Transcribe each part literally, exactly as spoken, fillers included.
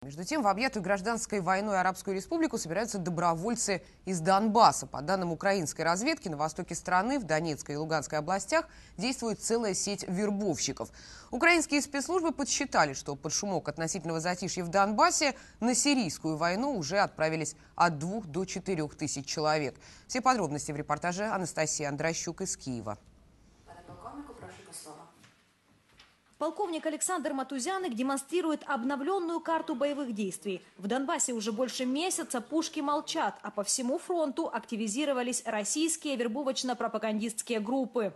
Между тем, в объятую гражданской войной Арабскую республику собираются добровольцы из Донбасса. По данным украинской разведки, на востоке страны, в Донецкой и Луганской областях, действует целая сеть вербовщиков. Украинские спецслужбы подсчитали, что под шумок относительного затишья в Донбассе на сирийскую войну уже отправились от двух до четырех тысяч человек. Все подробности в репортаже Анастасии Андрощук из Киева. Полковник Александр Матузяник демонстрирует обновленную карту боевых действий. В Донбассе уже больше месяца пушки молчат, а по всему фронту активизировались российские вербовочно-пропагандистские группы.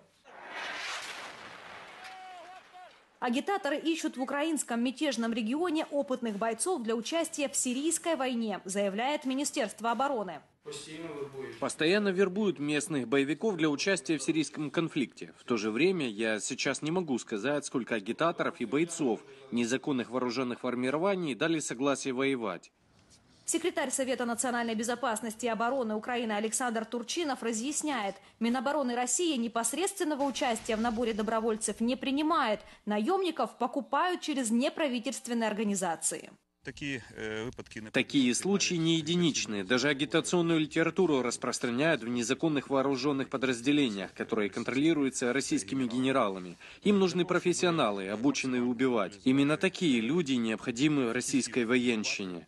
Агитаторы ищут в украинском мятежном регионе опытных бойцов для участия в сирийской войне, заявляет Министерство обороны. Постоянно вербуют местных боевиков для участия в сирийском конфликте. В то же время я сейчас не могу сказать, сколько агитаторов и бойцов незаконных вооруженных формирований дали согласие воевать. Секретарь Совета национальной безопасности и обороны Украины Александр Турчинов разъясняет, Минобороны России непосредственного участия в наборе добровольцев не принимает. Наемников покупают через неправительственные организации. Такие случаи не единичные. Даже агитационную литературу распространяют в незаконных вооруженных подразделениях, которые контролируются российскими генералами. Им нужны профессионалы, обученные убивать. Именно такие люди необходимы российской военщине.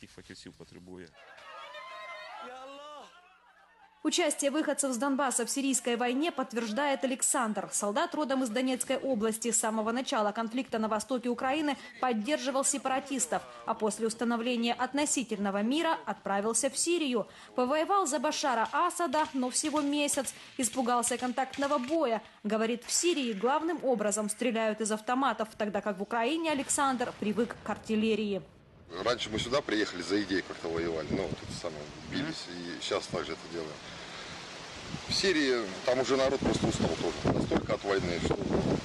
Участие выходцев с Донбасса в сирийской войне подтверждает Александр. Солдат родом из Донецкой области. С самого начала конфликта на востоке Украины поддерживал сепаратистов, а после установления относительного мира отправился в Сирию. Повоевал за Башара Асада, но всего месяц. Испугался контактного боя. Говорит, в Сирии главным образом стреляют из автоматов, тогда как в Украине Александр привык к артиллерии. Раньше мы сюда приехали за идеей как-то воевали, ну, вот это самое, бились, и сейчас также это делаем. В Сирии там уже народ просто устал тоже, настолько от войны, что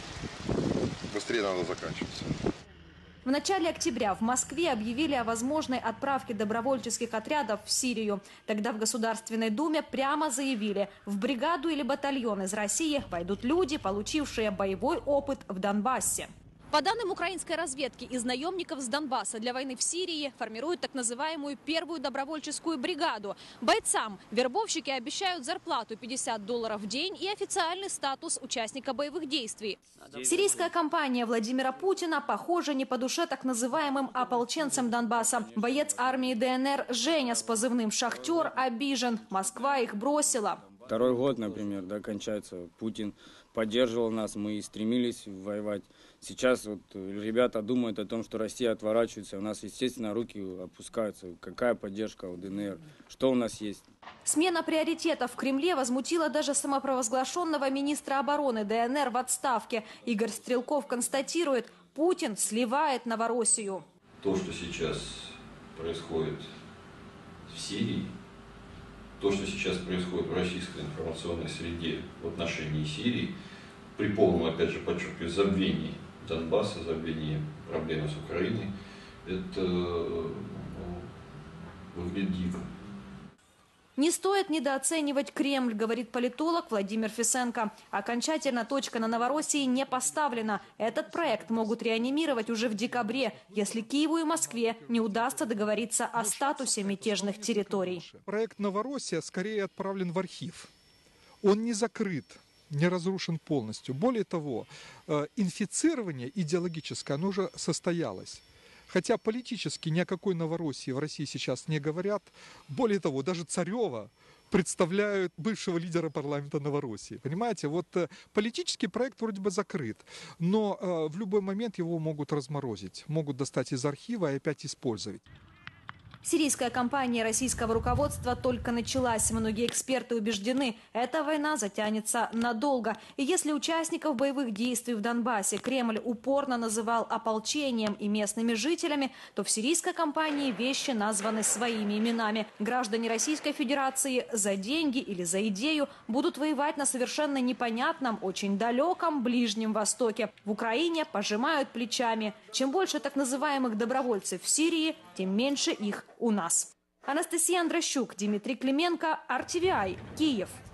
быстрее надо заканчиваться. В начале октября в Москве объявили о возможной отправке добровольческих отрядов в Сирию. Тогда в Государственной Думе прямо заявили, в бригаду или батальон из России войдут люди, получившие боевой опыт в Донбассе. По данным украинской разведки, из наемников с Донбасса для войны в Сирии формируют так называемую первую добровольческую бригаду. Бойцам вербовщики обещают зарплату пятьдесят долларов в день и официальный статус участника боевых действий. Сирийская кампания Владимира Путина, похоже, не по душе так называемым ополченцам Донбасса. Боец армии ДНР Женя с позывным «Шахтер» обижен. Москва их бросила. Второй год, например, да, кончается. Путин поддерживал нас, мы и стремились воевать. Сейчас вот ребята думают о том, что Россия отворачивается, у нас, естественно, руки опускаются. Какая поддержка у ДНР? Что у нас есть? Смена приоритетов в Кремле возмутила даже самопровозглашенного министра обороны ДНР в отставке. Игорь Стрелков констатирует, Путин сливает Новороссию. То, что сейчас происходит в Сирии, то, что сейчас происходит в российской информационной среде в отношении Сирии, при полном, опять же, подчеркиваю, забвении Донбасса, забвении проблемы с Украиной, это ну, выглядит дико. Не стоит недооценивать Кремль, говорит политолог Владимир Фисенко. Окончательно точка на Новороссии не поставлена. Этот проект могут реанимировать уже в декабре, если Киеву и Москве не удастся договориться о статусе мятежных территорий. Проект Новороссия скорее отправлен в архив. Он не закрыт, не разрушен полностью. Более того, инфицирование идеологическое, оно уже состоялось. Хотя политически ни о какой Новороссии в России сейчас не говорят. Более того, даже Царева представляют бывшего лидера парламента Новороссии. Понимаете, вот политический проект вроде бы закрыт, но э, в любой момент его могут разморозить, могут достать из архива и опять использовать. Сирийская кампания российского руководства только началась. Многие эксперты убеждены, эта война затянется надолго. И если участников боевых действий в Донбассе Кремль упорно называл ополчением и местными жителями, то в сирийской кампании вещи названы своими именами. Граждане Российской Федерации за деньги или за идею будут воевать на совершенно непонятном, очень далеком Ближнем Востоке. В Украине пожимают плечами. Чем больше так называемых добровольцев в Сирии, тем меньше их у нас. Анастасия Андрощук, Дмитрий Клименко, ар ти ви ай, Киев.